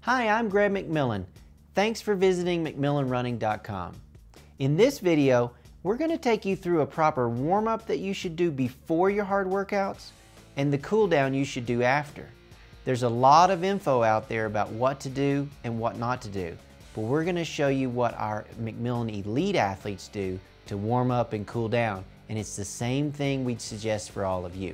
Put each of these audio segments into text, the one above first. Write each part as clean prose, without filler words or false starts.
Hi, I'm Greg McMillan. Thanks for visiting McMillanRunning.com. In this video, we're going to take you through a proper warm-up that you should do before your hard workouts and the cool down you should do after. There's a lot of info out there about what to do and what not to do, but we're going to show you what our McMillan Elite athletes do to warm up and cool down, and it's the same thing we'd suggest for all of you.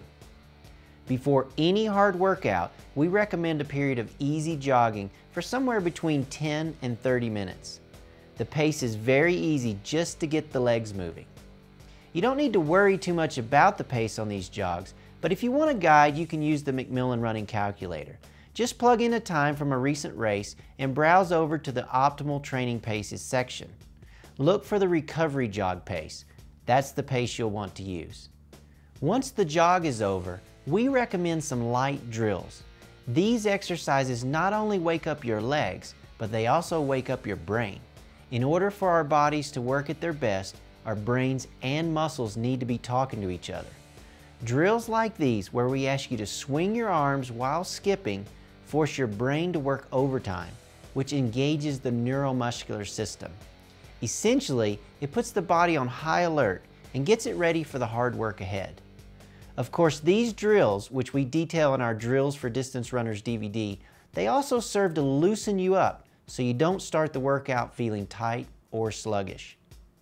Before any hard workout, we recommend a period of easy jogging for somewhere between 10 and 30 minutes. The pace is very easy just to get the legs moving. You don't need to worry too much about the pace on these jogs, but if you want a guide, you can use the McMillan Running Calculator. Just plug in a time from a recent race and browse over to the Optimal Training Paces section. Look for the recovery jog pace. That's the pace you'll want to use. Once the jog is over, we recommend some light drills. These exercises not only wake up your legs, but they also wake up your brain. In order for our bodies to work at their best, our brains and muscles need to be talking to each other. Drills like these, where we ask you to swing your arms while skipping, force your brain to work overtime, which engages the neuromuscular system. Essentially, it puts the body on high alert and gets it ready for the hard work ahead. Of course, these drills, which we detail in our Drills for Distance Runners DVD, they also serve to loosen you up so you don't start the workout feeling tight or sluggish.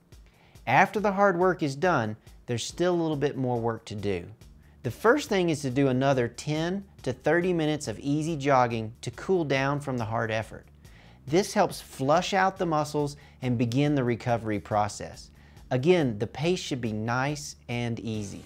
After the hard work is done, there's still a little bit more work to do. The first thing is to do another 10 to 30 minutes of easy jogging to cool down from the hard effort. This helps flush out the muscles and begin the recovery process. Again, the pace should be nice and easy.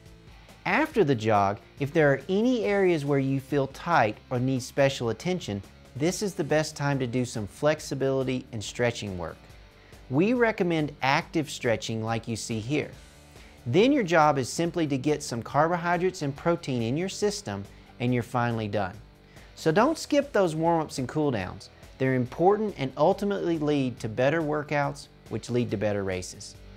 After the jog, if there are any areas where you feel tight or need special attention, this is the best time to do some flexibility and stretching work. We recommend active stretching like you see here. Then your job is simply to get some carbohydrates and protein in your system and you're finally done. So don't skip those warm-ups and cool-downs. They're important and ultimately lead to better workouts, which lead to better races.